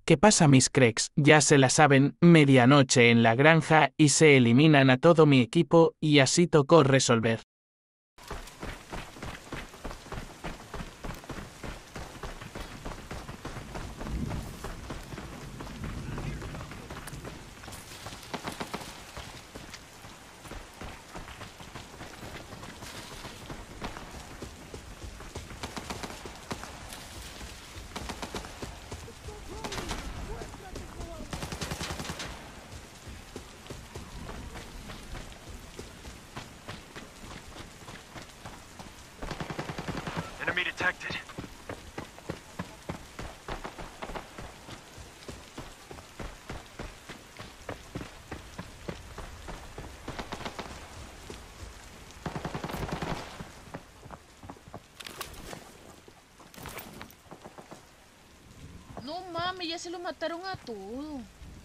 ¿Qué pasa, mis cracks? Ya se la saben, medianoche en la granja y se eliminan a todo mi equipo y así tocó resolver. Enemy detected. No mames, ya se lo mataron a todo.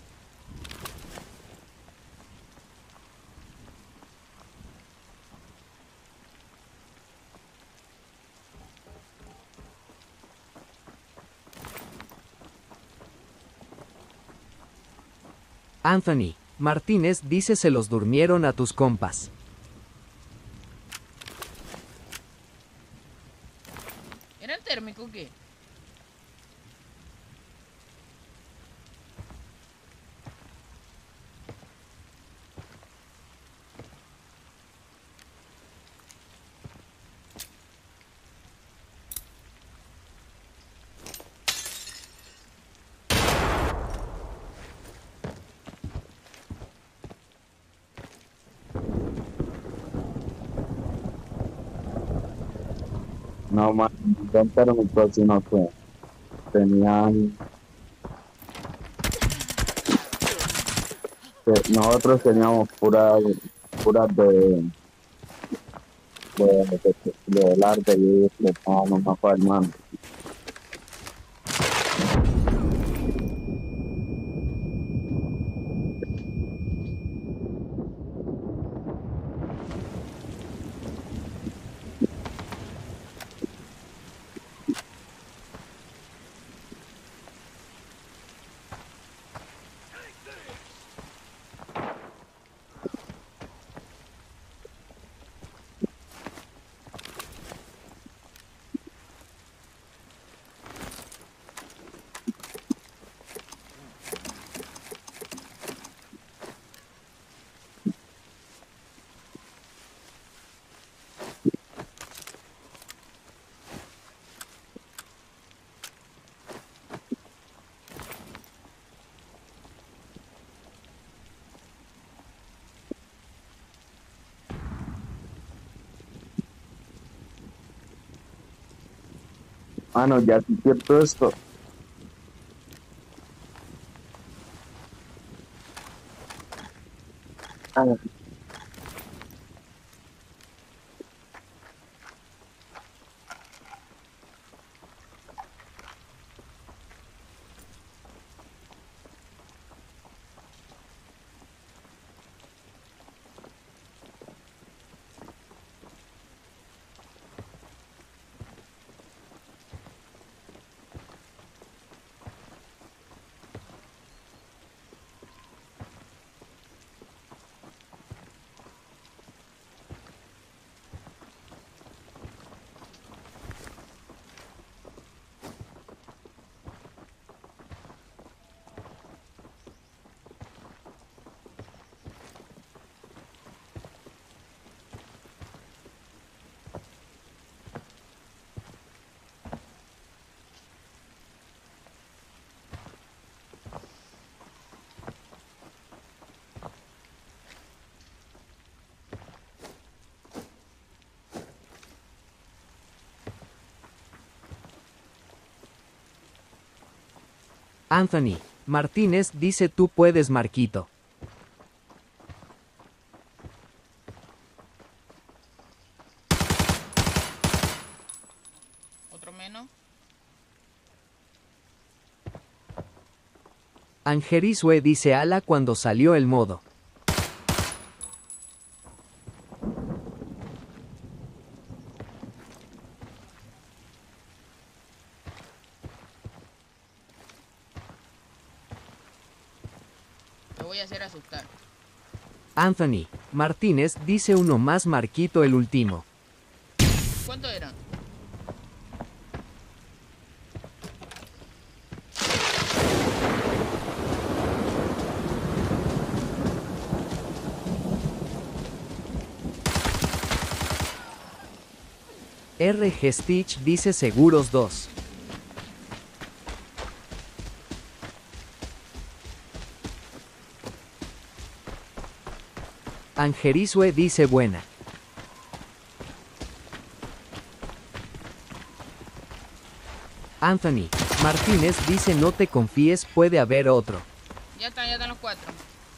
Anthony Martínez dice se los durmieron a tus compas. ¿Eran térmicos o qué? No, man, intentaron el próximo que tenían, nosotros teníamos puras del arte y ellos le estábamos más farmando. Mano, ya sí cierto esto. Ah, Anthony Martínez dice tú puedes, Marquito. Otro menos. Angerisue dice ala cuando salió el modo. voy a hacer asustar. Anthony Martínez dice uno más Marquito el último. ¿Cuánto eran? RG Stitch dice seguros 2. Angerisue dice buena. Anthony Martínez dice no te confíes, puede haber otro. Ya están los 4.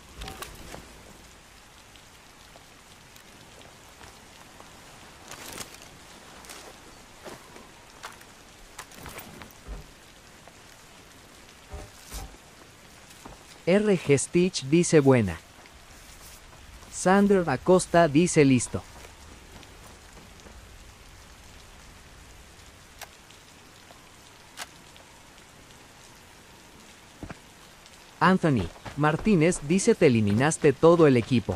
RG Stitch dice buena. Sander Acosta dice listo. Anthony Martínez dice te eliminaste todo el equipo.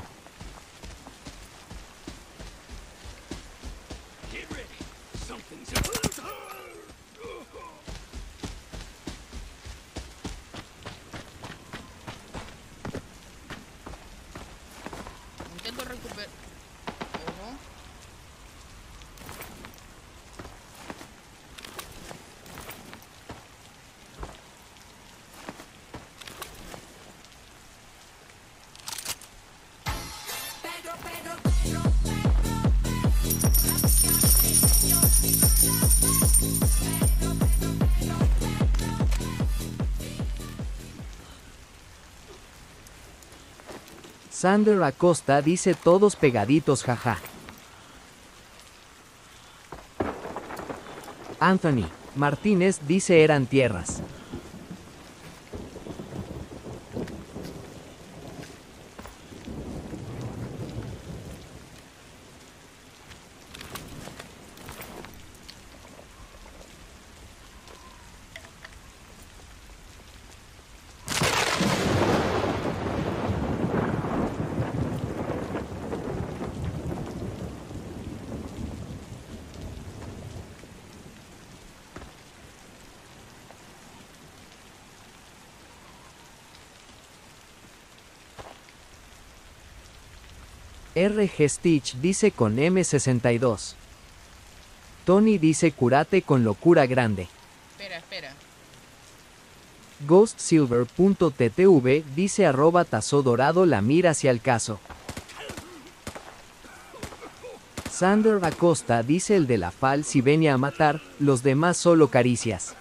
Intento recuperar. Ojo. Sander Acosta dice todos pegaditos jaja. Anthony Martínez dice eran tierras. RG Stitch dice con M62. Tony dice curate con locura grande. Espera. GhostSilver.ttv dice @ tazo dorado la mira hacia el caso. Sander Acosta dice el de la FAL si venía a matar, los demás solo caricias.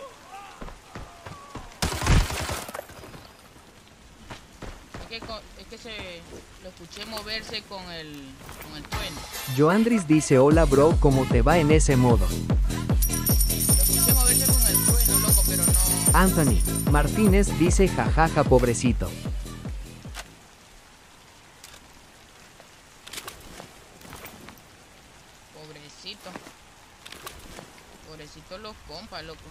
Es que lo escuché moverse con el trueno. Joandris dice hola bro, ¿cómo te va en ese modo? Lo escuché moverse con el trueno, loco, pero no. Anthony Martínez dice jajaja pobrecito. Pobrecito los compas, loco.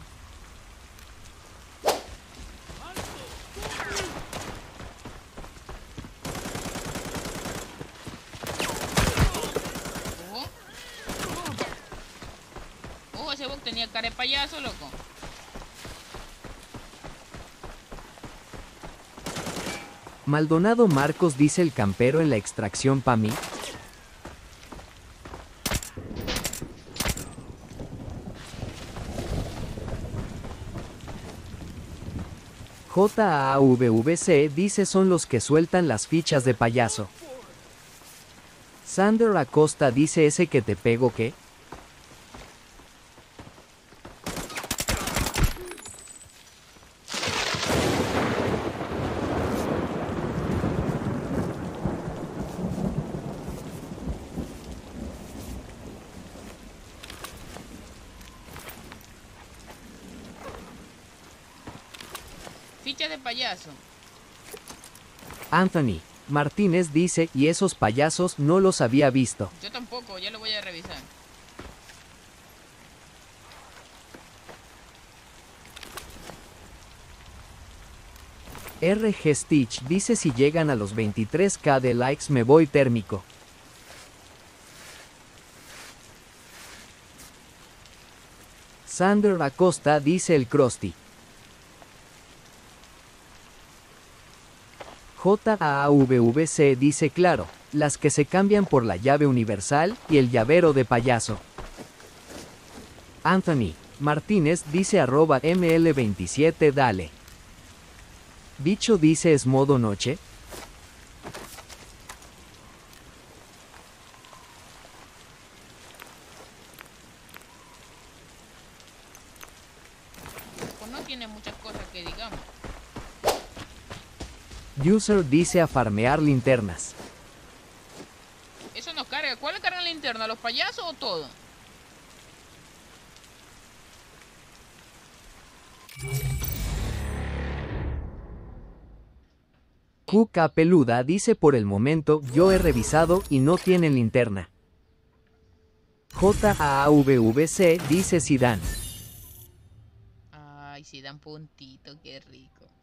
Ojo, ese bug tenía cara de payaso, loco. Maldonado Marcos dice el campero en la extracción pa' mí. JAVVC dice son los que sueltan las fichas de payaso. Sander Acosta dice ese que te pego ¿qué? Ficha de payaso. Anthony Martínez dice, y esos payasos no los había visto. Yo tampoco, ya lo voy a revisar. RG Stitch dice si llegan a los 23k de likes me voy térmico. Sander Acosta dice el Krusty. JAAVVC dice claro, las que se cambian por la llave universal y el llavero de payaso. Anthony Martínez dice @ML27 dale. Bicho dice es modo noche. Pues no tiene muchas cosas que digamos. User dice a farmear linternas. Eso no carga. ¿Cuál le carga la linterna? ¿Los payasos o todo? Cuca Peluda dice por el momento yo he revisado y no tienen linterna. JAAVVC dice si dan. Ay, si dan puntito, qué rico.